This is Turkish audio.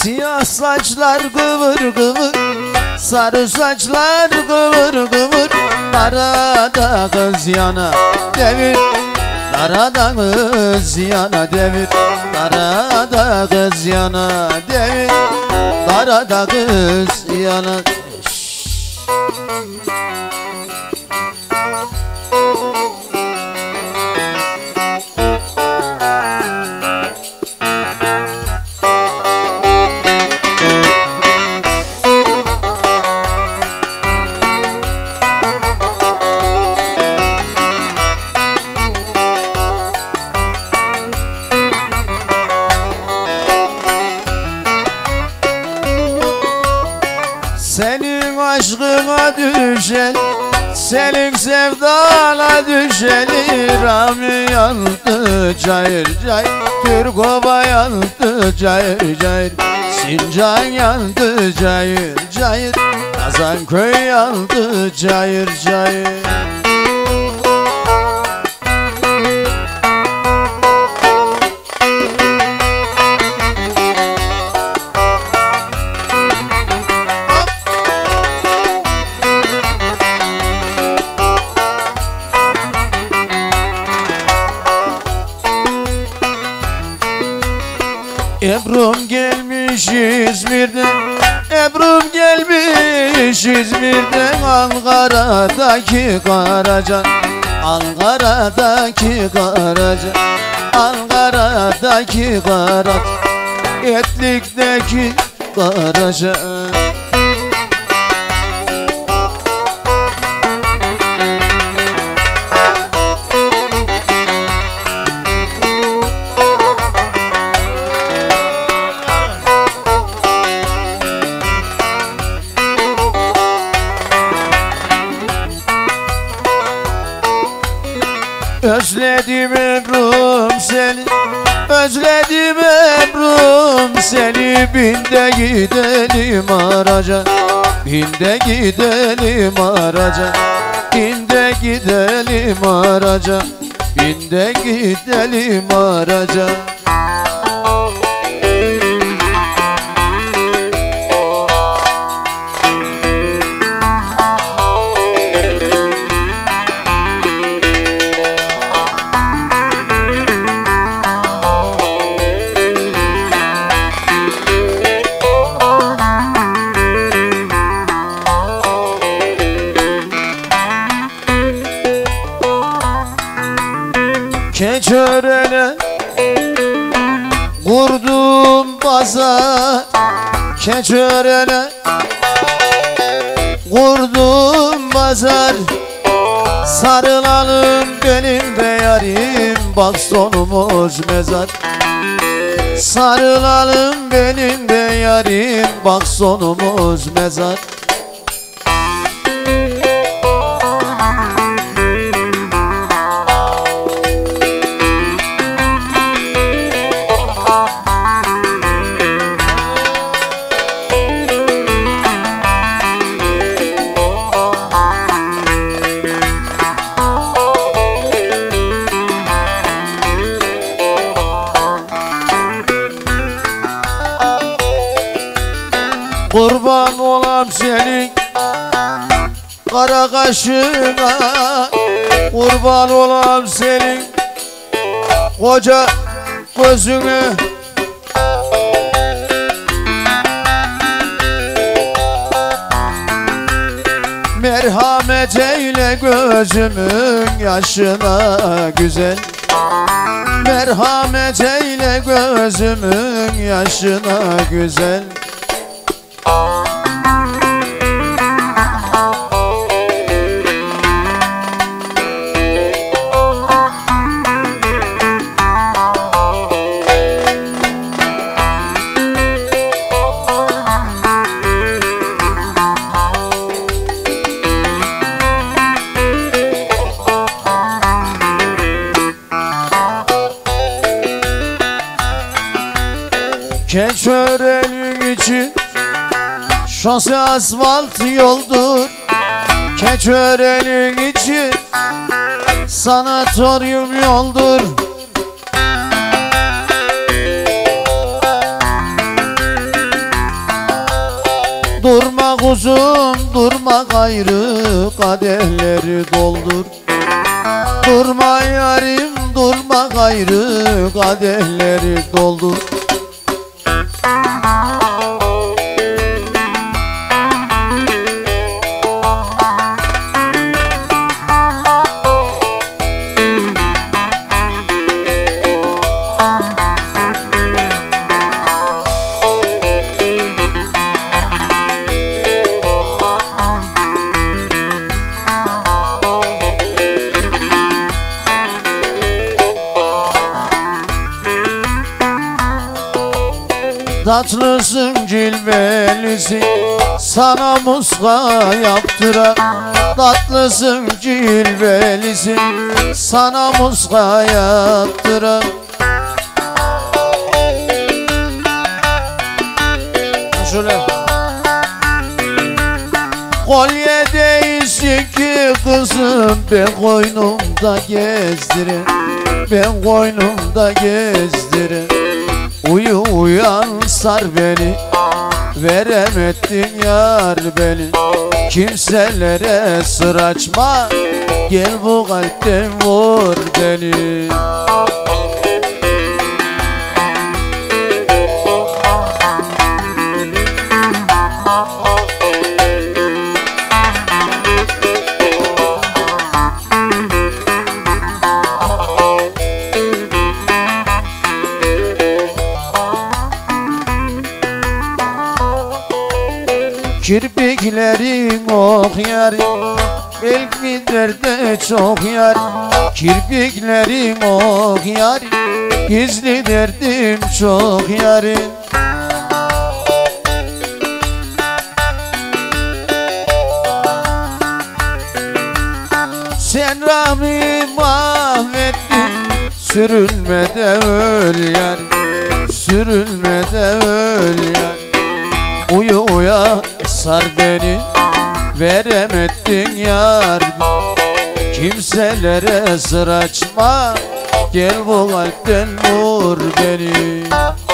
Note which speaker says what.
Speaker 1: Siyah saçlar kıvır kıvır, sarı saçlar kıvır kıvır. Darada kız yana devir, darada kız yana devir, darada kız yana devir, darada kız yana. Senin aşkına düşen, senin sevdana düşeni. Rami yandı cayır cayır, Türkova yandı cayır cayır, Sincan yandı cayır cayır, Kazanköy yandı cayır cayır. Ebrum gelmiş İzmir'den, Ebrum gelmiş İzmir'den. Ankara'daki Karacan, Ankara'daki Karacan, Ankara'daki Karacan, Etlik'teki Karacan. Özledim Ebrum seni, özledim Ebrum seni. Bin de gidelim araca, bin de gidelim araca, bin de gidelim araca, bin de gidelim araca. Keçiören'e kurdum pazar, Keçiören'e kurdum pazar. Sarılalım benim de yarim, bak sonumuz mezar. Sarılalım benim de yarim, bak sonumuz mezar. Kurban olam senin kara kaşına, kurban olam senin koca gözüne. Merhamet eyle gözümün yaşına güzel, merhamet eyle gözümün yaşına güzel. Keçiören'in içi şose asfalt yoldur. Keçiören'in içi sanatoryum yoldur. Kuzum durma gayrı kadehleri doldur. Durma yarim durma gayrı kadehleri doldur. Tatlısın cilvelisin, sana muska yaptıran. Tatlısın cilvelisin, sana muska yaptıran. Şöyle. Kolye değilsin ki kızım, ben koynumda gezdirin, ben koynumda gezdirin. Uyu uyan sar beni, veremedin yar beni. Kimselere sır açma, gel bu kalpten vur beni. Kirpiklerin ok yar, belki derde çok yar. Kirpiklerin ok yar, gizli derdim çok yar. Sen Rahmi mahvettin, sürünme de öl yar, sürünme de öl yar. Uyu uya sar beni, veremedin yar. Kimselere sır açma, gel bu kalpten vur beni.